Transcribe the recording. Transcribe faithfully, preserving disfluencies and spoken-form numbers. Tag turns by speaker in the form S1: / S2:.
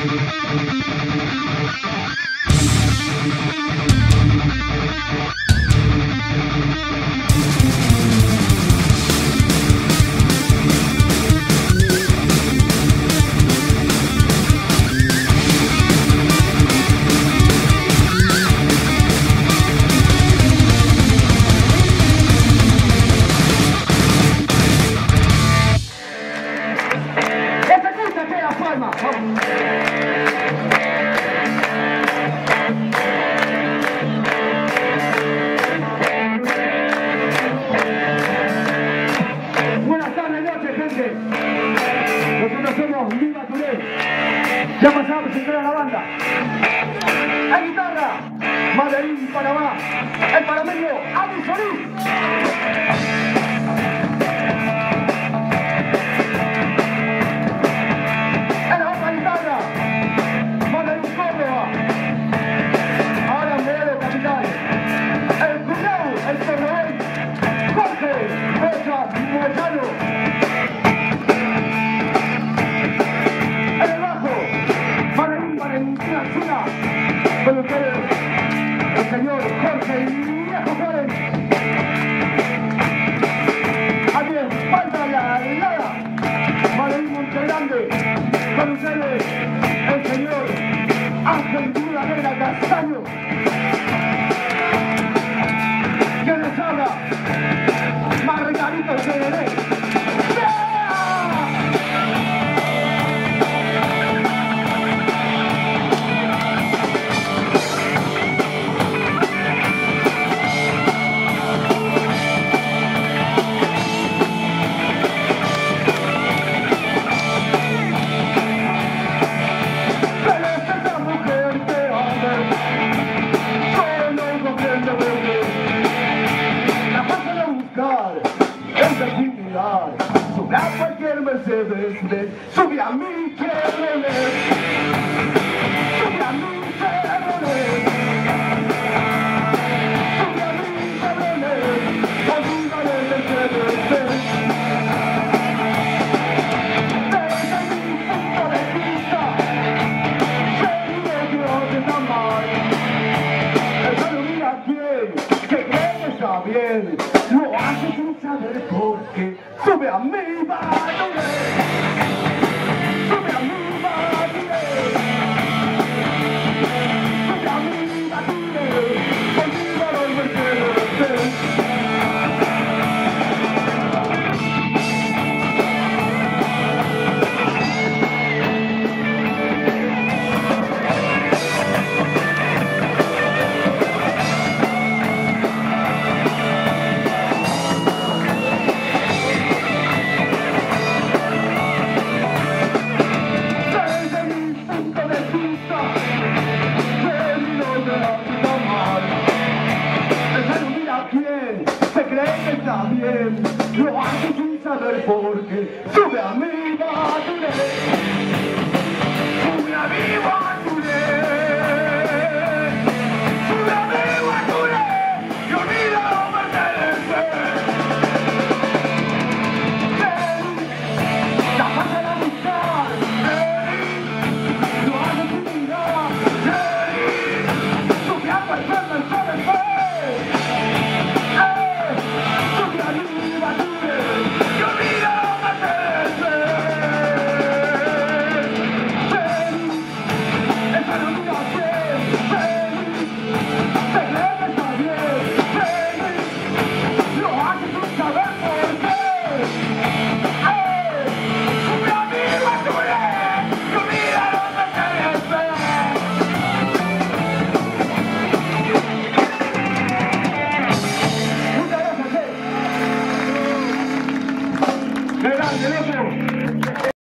S1: Ya pasaba a presentar a la banda. En guitarra, Madrid, Panamá. El panameño, Adi Solís. En la otra guitarra, Madrid, Córdoba. Ahora Moreno, capital. El cuñado, el Torreón, Jorge, Rocha, Moyano. Con ustedes, el señor Jorge y Viejo Flores. Aquí en falta la helada, Madrid Montegrande. Con ustedes, el señor Ángel Dura Negra Castaño. Que les habla, Margarito Celeré. Sube a cualquier Mercedes, Benz, sube a mi Chevrolet, sube a mi Chevrolet, sube a mi Chevrolet, arriba del Mercedes, Benz. Desde mi punto de vista, sé Dios de amar. Pero mira quién, que cree que está bien, lo hace sin saber por qué. Sube a mi Badule, sube a mi Badule, sube a mi Badule, conmigo los Mercedes. Bien, lo hace sin saber por qué. Sube a mi Badule.